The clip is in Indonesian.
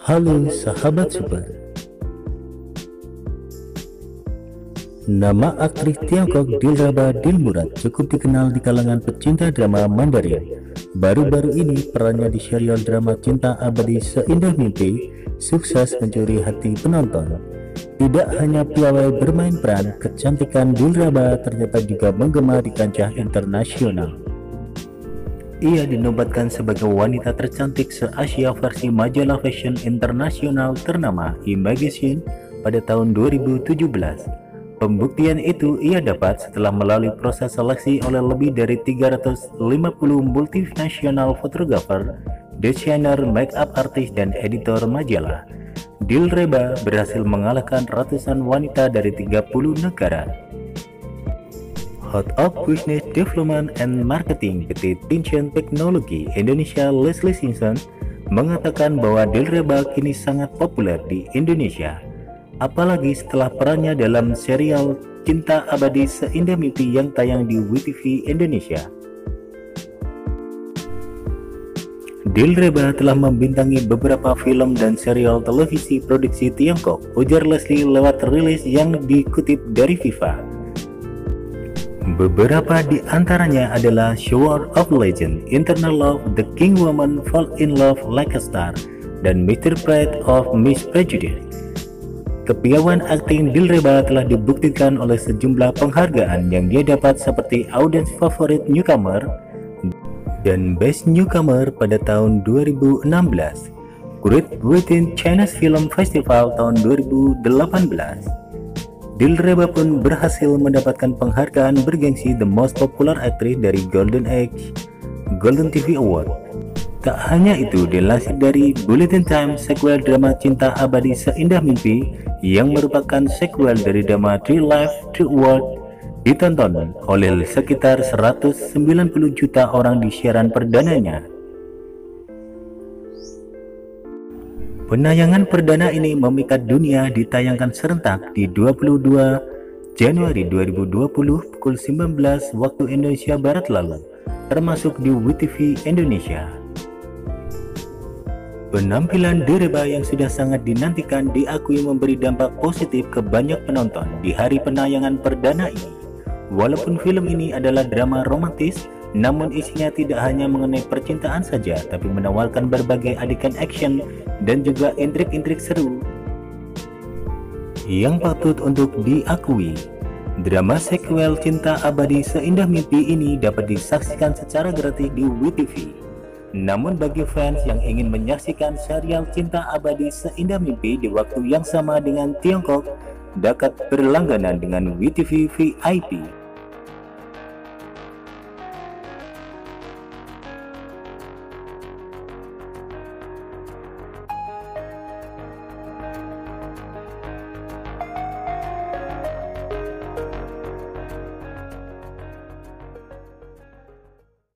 Halo sahabat super. Nama aktris Tiongkok Dilraba Dilmurad cukup dikenal di kalangan pecinta drama Mandarin. Baru-baru ini perannya di serial drama Cinta Abadi Seindah Mimpi sukses mencuri hati penonton. Tidak hanya piawai bermain peran, kecantikan Dilraba ternyata juga menggema di kancah internasional. Ia dinobatkan sebagai wanita tercantik se-Asia versi majalah fashion internasional ternama E-Magazine pada tahun 2017. Pembuktian itu ia dapat setelah melalui proses seleksi oleh lebih dari 350 multinasional fotografer, desainer, make-up artist, dan editor majalah. Dilraba berhasil mengalahkan ratusan wanita dari 30 negara. Head of Business Development and Marketing PT Tianchen Technology Indonesia Leslie Simpson mengatakan bahwa Dilraba kini sangat populer di Indonesia, apalagi setelah perannya dalam serial Cinta Abadi Seindah Mimpi yang tayang di WeTV Indonesia. Dilraba telah membintangi beberapa film dan serial televisi produksi Tiongkok, ujar Leslie lewat rilis yang dikutip dari Viva. Beberapa di antaranya adalah Sword of Legend, Internal Love, The King Woman, Fall in Love Like a Star, dan Mr. Pride of Miss Prejudice. Kepiawaian akting Dilraba telah dibuktikan oleh sejumlah penghargaan yang dia dapat seperti Audience Favorite Newcomer dan Best Newcomer pada tahun 2016, Great Britain Chinese Film Festival tahun 2018. Dilraba pun berhasil mendapatkan penghargaan bergengsi The Most Popular Actress dari Golden Age Golden TV Award. Tak hanya itu, dilansir dari Bulletin Times, sequel drama Cinta Abadi Seindah Mimpi yang merupakan sequel dari drama True Life True World ditonton oleh sekitar 190 juta orang di siaran perdananya. Penayangan perdana ini memikat dunia ditayangkan serentak di 22 Januari 2020 pukul 19 waktu Indonesia Barat lalu, termasuk di WeTV Indonesia. Penampilan Dilraba yang sudah sangat dinantikan diakui memberi dampak positif ke banyak penonton di hari penayangan perdana ini. Walaupun film ini adalah drama romantis, namun isinya tidak hanya mengenai percintaan saja, tapi menawarkan berbagai adegan action dan juga intrik-intrik seru yang patut untuk diakui. Drama sequel Cinta Abadi Seindah Mimpi ini dapat disaksikan secara gratis di WeTV. Namun bagi fans yang ingin menyaksikan serial Cinta Abadi Seindah Mimpi di waktu yang sama dengan Tiongkok, dapat berlangganan dengan WeTV VIP.